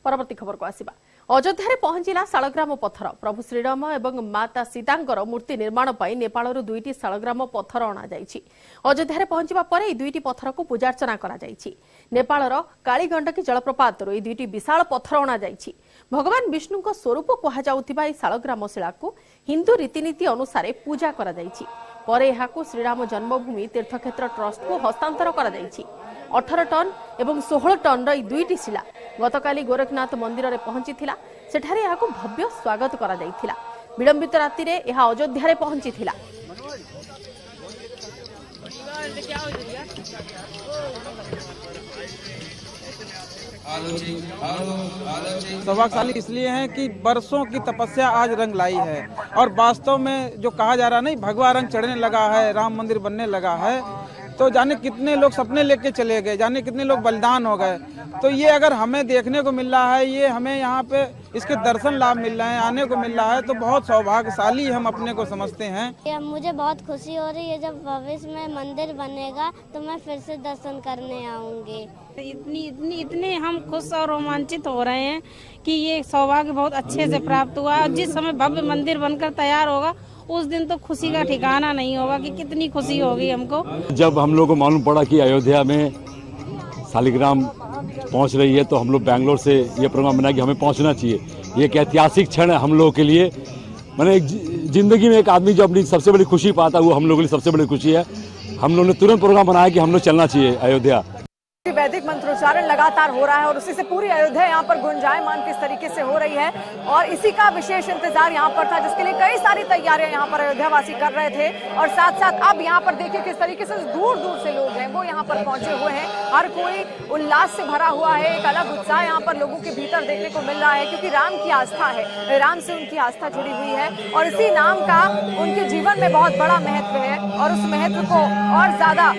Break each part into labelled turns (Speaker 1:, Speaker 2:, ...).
Speaker 1: परवर्ती खबर को आसिबा। अयोध्या पहुंचला शालग्राम पत्थर। प्रभु श्रीराम एवं माता सीतांकर मूर्ति निर्माण पर नेपाल दुईटी शालग्राम पत्थर अणा जाइछि। अयोध्या पहुंचवा पर ए दुईटी पत्थर को पूजार्चना करा जाइछि। नेपालर कालीगंडकी जलप्रपात ए दुईटी विशाल पत्थर अणा जाइछि। भगवान विष्णु स्वरूप कहुଥିବା ए शालग्राम शिला को हिंदू रीतिनीति अनुसार पूजा करा जाइछि। पर एहाकु श्रीराम जन्मभूमि तीर्थक्षेत्र ट्रस्ट को हस्तांतर करा जाइछि। 18 टन एवं 16 टन रही दुईटी शिला गतकाली गोरखनाथ मंदिर में पहुंची सेठारे एहाकु भव्य स्वागत करा जाइथिला। विलंबित राति रे एहा अयोध्या पहुंची थिला।
Speaker 2: सौभाग्यशाली इसलिए है कि बरसों की तपस्या आज रंग लाई है और वास्तव में जो कहा जा रहा नहीं भगवा रंग चढ़ने लगा है, राम मंदिर बनने लगा है, तो जाने कितने लोग सपने लेके चले गए, जाने कितने लोग बलिदान हो गए। तो ये अगर हमें देखने को मिल रहा है, ये हमें यहाँ पे इसके दर्शन लाभ मिल रहे हैं, आने को मिल रहा है, तो बहुत सौभाग्यशाली हम अपने को समझते हैं।
Speaker 3: मुझे बहुत खुशी हो रही है, जब भविष्य में मंदिर बनेगा तो मैं फिर से दर्शन करने आऊंगी।
Speaker 4: इतने हम खुश और रोमांचित हो रहे हैं कि ये सौभाग्य बहुत अच्छे से प्राप्त हुआ। और जिस समय भव्य मंदिर बनकर तैयार होगा उस दिन तो खुशी का ठिकाना नहीं होगा कि कितनी खुशी होगी हमको।
Speaker 5: जब हम लोग को मालूम पड़ा कि अयोध्या में शालिग्राम पहुंच रही है तो हम लोग बैंगलोर से ये प्रोग्राम बनाया कि हमें पहुंचना चाहिए। ये एक ऐतिहासिक क्षण है हम लोगों के लिए। मैंने जिंदगी में एक आदमी जो अपनी सबसे बड़ी खुशी पाता है वो हम लोगों के लिए सबसे बड़ी खुशी है। हम लोगों ने तुरंत प्रोग्राम बनाया कि हम लोग चलना चाहिए अयोध्या।
Speaker 6: वैदिक मंत्रोच्चारण लगातार हो रहा है और उसी से पूरी अयोध्या यहाँ पर गुंजायमान किस तरीके से हो रही है और इसी का विशेष इंतजार यहाँ पर था, जिसके लिए कई सारी तैयारियां यहाँ पर अयोध्या वासी कर रहे थे। और साथ साथ अब यहाँ पर देखिए किस तरीके से दूर दूर से लोग हैं वो यहाँ पर पहुंचे हुए हैं। हर कोई उल्लास से भरा हुआ है, एक अलग उत्साह यहाँ पर लोगों के भीतर देखने को मिल रहा है, क्योंकि राम की आस्था है, राम से उनकी आस्था जुड़ी हुई है और इसी नाम का उनके जीवन में बहुत बड़ा महत्व है। और उस महत्व को और ज्यादा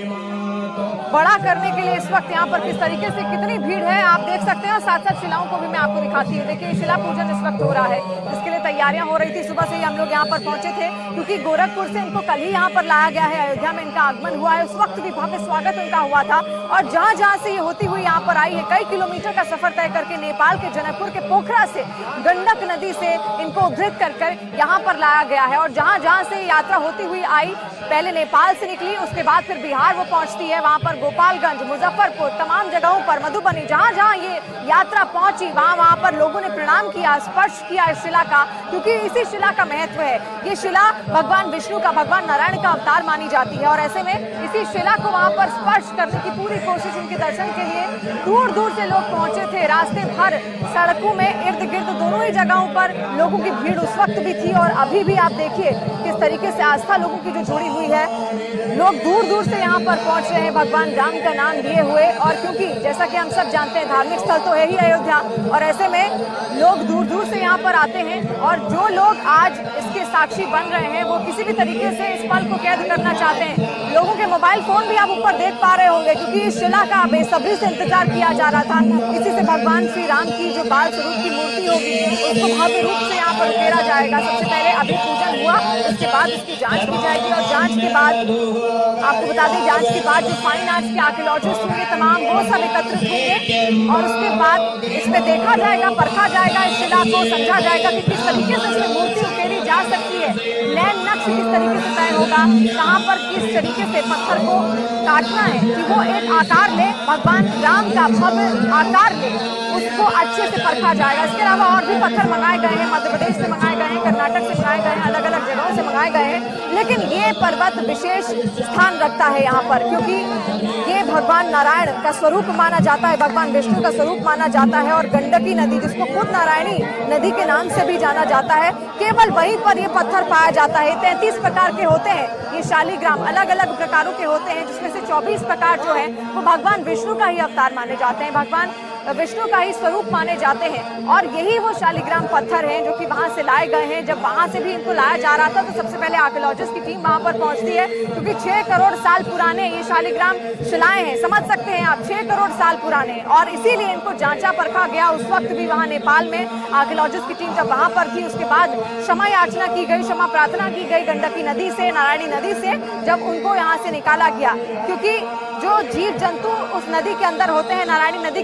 Speaker 6: बड़ा करने के लिए इस वक्त यहाँ पर किस तरीके से कितनी भीड़ है आप देख सकते हैं। और साथ साथ शिलाओं को भी मैं आपको दिखाती हूँ। देखिए शिला पूजन इस वक्त हो रहा है, जिसके लिए तैयारियां हो रही थी। सुबह से ही हम लोग यहाँ पर पहुंचे थे, क्योंकि गोरखपुर से इनको कल ही यहाँ पर लाया गया है। अयोध्या में इनका आगमन हुआ है, उस वक्त भी भव्य स्वागत उनका हुआ था। और जहाँ जहाँ से ये होती हुई यहाँ पर आई है, कई किलोमीटर का सफर तय करके नेपाल के जनकपुर के पोखरा से गंडक नदी से इनको उद्धृत कर यहाँ पर लाया गया है। और जहाँ जहाँ से यात्रा होती हुई आई, पहले नेपाल से निकली, उसके बाद फिर बिहार वो पहुंचती है। वहां पर गोपालगंज, मुजफ्फरपुर, तमाम जगहों पर, मधुबनी, जहां जहां ये यात्रा पहुंची वहां पर लोगों ने प्रणाम किया, स्पर्श किया इस शिला का, क्योंकि इसी शिला का महत्व है। ये शिला भगवान विष्णु का, भगवान नारायण का अवतार मानी जाती है। और ऐसे में इसी शिला को वहां पर स्पर्श करने की पूरी कोशिश, उनके दर्शन के लिए दूर दूर से लोग पहुंचे थे। रास्ते भर सड़कों में इर्द गिर्द दोनों ही जगहों पर लोगों की भीड़ उस वक्त भी थी और अभी भी आप देखिए किस तरीके से आस्था लोगों की जो जुड़ी हुई है। लोग दूर दूर से यहाँ पर पहुंच रहे हैं भगवान राम का नाम लिए हुए। और क्योंकि जैसा कि हम सब जानते हैं धार्मिक स्थल तो है ही अयोध्या, और ऐसे में लोग दूर दूर से यहाँ पर आते हैं। और जो लोग आज इसके साक्षी बन रहे हैं वो किसी भी तरीके से इस पल को कैद करना चाहते हैं। लोगों के मोबाइल फोन भी आप ऊपर देख पा रहे होंगे, क्योंकि इस शिला का बेसब्री से इंतजार किया जा रहा था। इसी से भगवान श्री राम की जो बाल स्वरूप की मूर्ति होगी उसको भव्य रूप से यहाँ पर उकेरा जाएगा। सबसे पहले अभी पूजन हुआ, उसके बाद इसकी जांच की जाएगी और जांच के बाद आपको बता दें, जांच के बाद जो फाइन आर्ट्स के आर्कियोलॉजिस्ट होंगे तमाम वो सब एकत्रित होंगे और उसके बाद इसमें देखा जाएगा, परखा जाएगा, इस शिला को समझा जाएगा कि किस तरीके से इसमें मूर्ति उकेरी जा सकती है। लैंड नक्श किस तरीके से तय होगा, कहाँ पर किस तरीके से पत्थर को काटना है कि वो एक आकार ले, भगवान राम का भव्य आकार ले, उसको अच्छे से परखा जाएगा। इसके अलावा और भी पत्थर मंगाए गए हैं, मध्य प्रदेश से मंगाए गए हैं, कर्नाटक से मंगाए गए हैं, अलग अलग जगहों से मंगाए गए हैं। लेकिन ये पर्वत विशेष स्थान रखता है यहाँ पर, क्योंकि ये भगवान नारायण का स्वरूप माना जाता है, भगवान विष्णु का स्वरूप माना जाता है। और गंडकी नदी, जिसको खुद नारायणी नदी के नाम से भी जाना जाता है, केवल वहीं पर ये पत्थर पाया जाता है। 33 प्रकार के होते हैं ये शालिग्राम, अलग अलग प्रकारों के होते हैं, जिसमें से 24 प्रकार जो है वो भगवान विष्णु का ही अवतार माने जाते हैं, भगवान विष्णु का ही स्वरूप माने जाते हैं। और यही वो शालिग्राम पत्थर हैं जो कि वहां से लाए गए हैं। जब वहां से भी इनको लाया जा रहा था तो सबसे पहले आर्कियोलॉजिस्ट की टीम वहां पर पहुंचती है, क्योंकि 6 करोड़ साल पुराने ये शालिग्राम शिलाएं हैं। समझ सकते हैं आप, 6 करोड़ साल पुराने, और इसीलिए इनको जांचा परखा गया। उस वक्त भी वहां नेपाल में आर्कियोलॉजिस्ट की टीम जब वहां पर थी, उसके बाद क्षमा याचना की गई, क्षमा प्रार्थना की गई गंडकी नदी से, नारायणी नदी से, जब उनको यहाँ से निकाला गया। क्योंकि जो जीव जंतु उस नदी के अंदर होते हैं, नारायणी नदी के अंदर, आप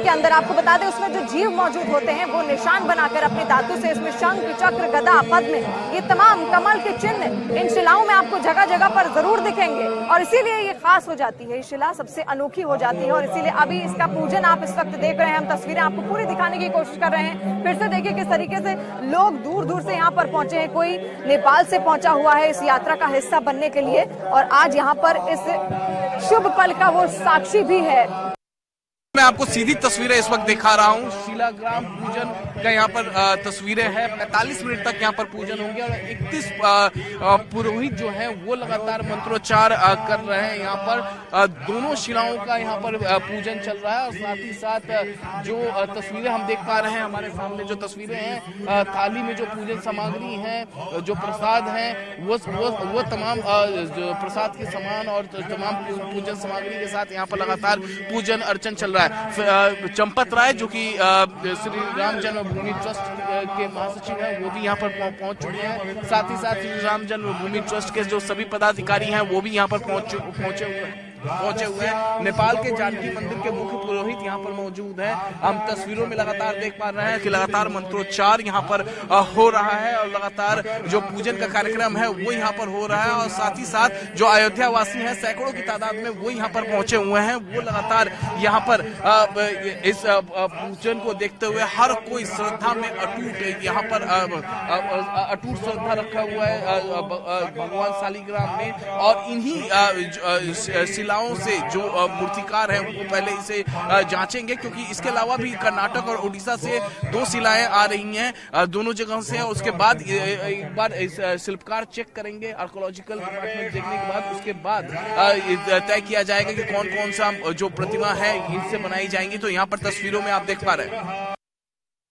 Speaker 6: आपको बता दें उसमें जो जीव मौजूद होते हैं वो निशान बनाकर अपनी धातु से इसमें शंख, चक्र, गदा, पद्म, ये तमाम कमल के चिन्ह इन शिलाओं में आपको जगह जगह पर जरूर दिखेंगे और इसीलिए ये खास हो जाती है, शिला सबसे अनोखी हो जाती है। और इसीलिए अभी इसका पूजन आप इस वक्त देख रहे हैं, हम तस्वीरें आपको पूरी दिखाने की कोशिश कर रहे हैं। फिर से देखिए किस तरीके से लोग दूर दूर से यहाँ पर पहुंचे हैं, कोई नेपाल से पहुंचा हुआ है इस यात्रा का हिस्सा बनने के लिए और आज यहाँ पर इस शुभ पल का वो साक्षी भी है।
Speaker 7: मैं आपको सीधी तस्वीरें इस वक्त दिखा रहा हूँ, शिलाग्राम पूजन का यहाँ पर तस्वीरें हैं। 45 मिनट तक यहाँ पर पूजन होंगे और 31 पुरोहित जो हैं वो लगातार मंत्रोच्चार कर रहे हैं। यहाँ पर दोनों शिलाओं का यहाँ पर पूजन चल रहा है और साथ ही साथ जो तस्वीरें हम देख पा रहे हैं, हमारे सामने जो तस्वीरें हैं, थाली में जो पूजन सामग्री है, जो प्रसाद है, वो तमाम जो प्रसाद के समान और तमाम पूजन सामग्री के साथ यहाँ पर लगातार पूजन अर्चन चल रहा है। चंपत राय जो कि श्री राम जन्मभूमि ट्रस्ट के महासचिव हैं, वो भी यहाँ पर पहुंच चुके हैं। साथ ही साथ श्री राम जन्मभूमि ट्रस्ट के जो सभी पदाधिकारी हैं वो भी यहाँ पर पहुंचे हुए हैं। नेपाल के जानकी मंदिर के मुख्य पुरोहित यहाँ पर मौजूद है। हम तस्वीरों में लगातार देख पा रहे हैं कि लगातार मंत्रोच्चार यहाँ पर हो रहा है और लगातार जो पूजन का कार्यक्रम है वो यहाँ पर हो रहा है और साथ ही साथ जो अयोध्या वासी हैं सैकड़ों की तादाद में वो यहाँ पर पहुंचे हुए हैं। वो लगातार यहाँ पर इस पूजन को देखते हुए हर कोई श्रद्धा में अटूट यहाँ पर अटूट श्रद्धा रखा हुआ है भगवान शालिग्राम में। और इन्हीं शिलाओं से जो मूर्तिकार हैं वो पहले इसे जांचेंगे, क्योंकि इसके अलावा भी कर्नाटक और उड़ीसा से 2 शिलाएं आ रही हैं दोनों जगह से। उसके बाद एक बार इस शिल्पकार चेक करेंगे, आर्कोलॉजिकल डिपार्टमेंट देखने के बाद उसके बाद तय किया जाएगा कि कौन कौन सा जो प्रतिमा है इससे बनाई जाएंगी। तो यहाँ पर तस्वीरों में आप देख पा रहे हैं।